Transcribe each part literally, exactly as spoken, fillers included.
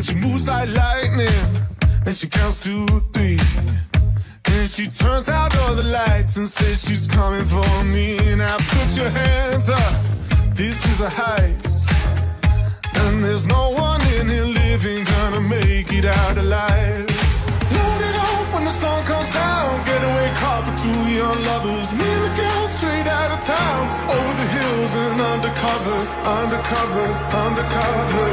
but she moves like lightning. And she counts to three. And she turns out all the lights and says she's coming for me. Now put your hands up, this is a heist. And there's no one in here living gonna make it out alive. Load it up when the sun comes down. Getaway car for two young lovers. Me and the girl straight out of town. Over the hills and undercover, undercover, undercover.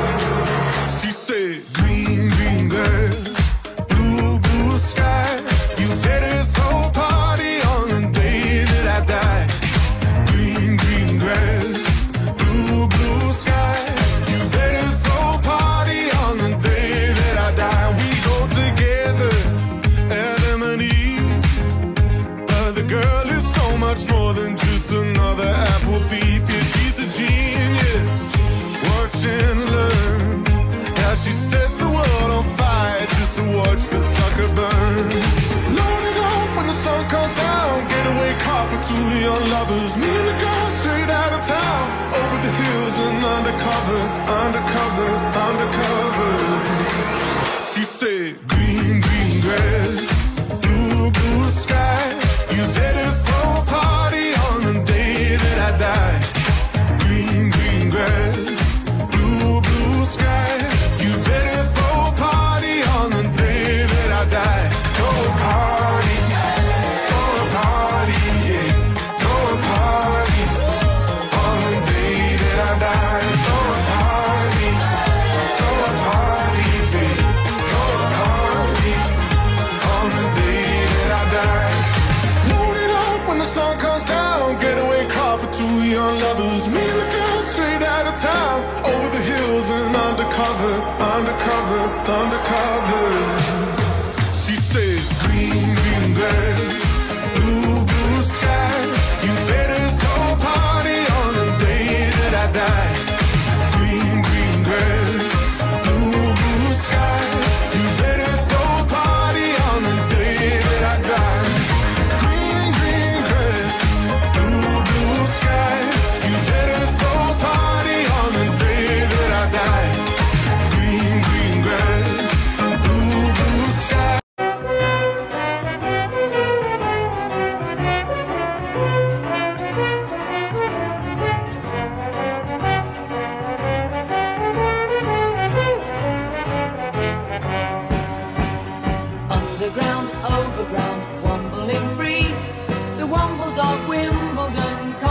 She said, green, green grass, blue, blue sky. You better throw a party on the day that I die. Green, green grass, blue, blue sky. You better throw a party on the day that I die. We go together, Adam and Eve. But the girl is so much more than just another apple thief. Yeah, she's a genius. Watch and learn. Now she sets the world on fire just to watch the sucker burn. Load it up when the sun comes down. Getaway car for two young lovers. Me and the girl straight out of town. Over the hills and undercover, undercover, undercover. She said, green, green grass, blue, blue sky. You better throw a party on the day that I die. Green, green grass, blue, blue sky. You better throw a party on the day that I die. Throw a party, throw a party, yeah. Throw a party on the day that I die. Throw a party, throw a party, babe. Throw a party on the day that I die. Load it up when the sun comes down. Getaway car for two young lovers. Me and the girl straight out of town. Over the hills and undercover, undercover, undercover. She said, green, green grass, blue, blue sky. You better throw a party on the day that I die. Green, green grass, blue, blue sky. You better throw a party on the day that I die. Green, green grass, blue, blue sky. You better throw a party on the day that I die. Green, green grass, blue, blue sky. Underground, overground, wombling free. The wombles of Wimbledon come